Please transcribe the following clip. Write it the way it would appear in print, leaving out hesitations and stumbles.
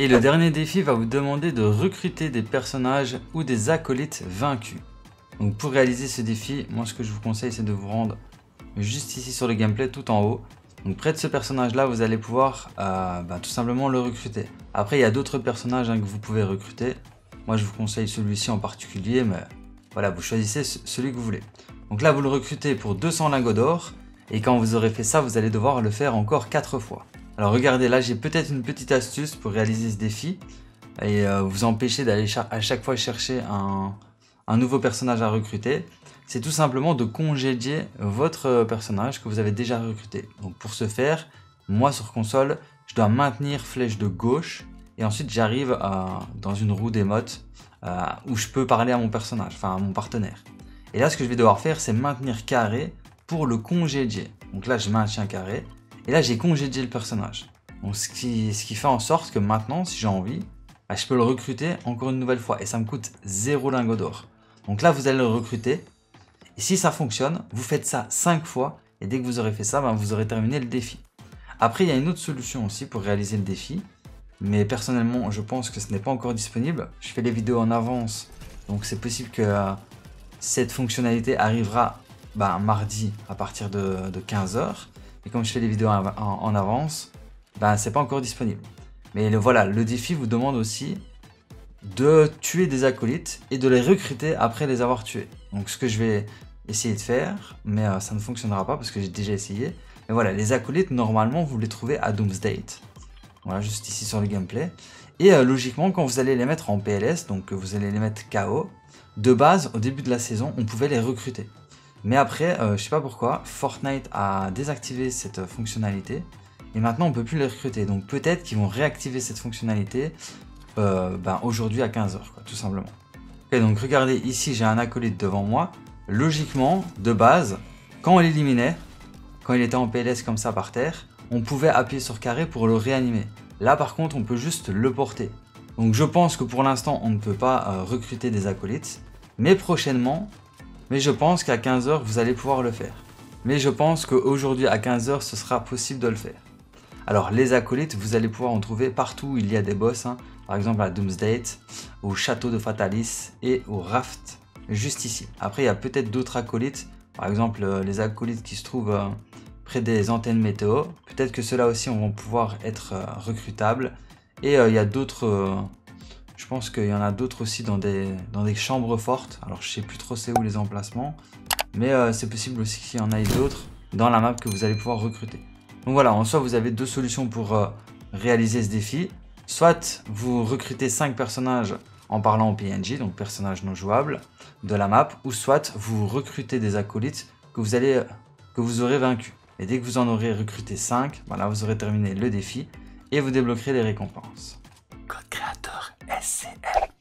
Et le dernier défi va vous demander de recruter des personnages ou des acolytes vaincus. Donc pour réaliser ce défi, moi ce que je vous conseille c'est de vous rendre juste ici sur le gameplay tout en haut. Donc près de ce personnage là vous allez pouvoir tout simplement le recruter. Après il y a d'autres personnages que vous pouvez recruter. Moi je vous conseille celui-ci en particulier, mais voilà, vous choisissez celui que vous voulez. Donc là vous le recrutez pour 200 lingots d'or. Et quand vous aurez fait ça, vous allez devoir le faire encore 4 fois. Alors regardez, là j'ai peut-être une petite astuce pour réaliser ce défi. Et vous empêcher d'aller à chaque fois chercher un nouveau personnage à recruter. C'est tout simplement de congédier votre personnage que vous avez déjà recruté. Donc pour ce faire, moi sur console, je dois maintenir flèche de gauche. Et ensuite j'arrive dans une roue d'émote où je peux parler à mon personnage, enfin à mon partenaire. Et là ce que je vais devoir faire c'est maintenir carré pour le congédier. Donc là je maintiens carré. Et là j'ai congédié le personnage. Donc ce qui fait en sorte que maintenant si j'ai envie, je peux le recruter encore une nouvelle fois. Et ça me coûte 0 lingots d'or. Donc là vous allez le recruter. Et si ça fonctionne, vous faites ça 5 fois. Et dès que vous aurez fait ça, vous aurez terminé le défi. Après il y a une autre solution aussi pour réaliser le défi. Mais personnellement, je pense que ce n'est pas encore disponible. Je fais les vidéos en avance, donc c'est possible que cette fonctionnalité arrivera mardi à partir de 15 h. Et comme je fais les vidéos en avance, c'est pas encore disponible. Mais voilà, le défi vous demande aussi de tuer des acolytes et de les recruter après les avoir tués. Donc ce que je vais essayer de faire, mais ça ne fonctionnera pas parce que j'ai déjà essayé. Mais voilà, les acolytes, normalement, vous les trouvez à Doomsday. Voilà, juste ici sur le gameplay. Et logiquement, quand vous allez les mettre en PLS, donc vous allez les mettre KO, de base, au début de la saison, on pouvait les recruter. Mais après, je sais pas pourquoi, Fortnite a désactivé cette fonctionnalité. Et maintenant, on ne peut plus les recruter. Donc peut-être qu'ils vont réactiver cette fonctionnalité aujourd'hui à 15 h, tout simplement. Ok, donc regardez, ici, j'ai un acolyte devant moi. Logiquement, de base, quand on l'éliminait, quand il était en PLS comme ça par terre, on pouvait appuyer sur carré pour le réanimer. Là par contre on peut juste le porter. Donc je pense que pour l'instant on ne peut pas recruter des acolytes. Mais prochainement, je pense qu'à 15 h vous allez pouvoir le faire. Mais je pense qu'aujourd'hui à 15 h ce sera possible de le faire. Alors les acolytes vous allez pouvoir en trouver partout où il y a des boss. Par exemple à Doomsday, au château de Fatalis et au Raft, juste ici. Après il y a peut-être d'autres acolytes. Par exemple les acolytes qui se trouvent près des antennes météo, peut-être que ceux-là aussi vont pouvoir être recrutables. Et il y a d'autres, je pense qu'il y en a d'autres aussi dans des chambres fortes. Alors je sais plus trop c'est où les emplacements, mais c'est possible aussi qu'il y en ait d'autres dans la map que vous allez pouvoir recruter. Donc voilà, en soi vous avez deux solutions pour réaliser ce défi. Soit vous recrutez 5 personnages en parlant au PNJ, donc personnages non jouables de la map, ou soit vous recrutez des acolytes que vous aurez vaincus. Et dès que vous en aurez recruté 5, voilà, vous aurez terminé le défi et vous débloquerez les récompenses. Code créateur SCM.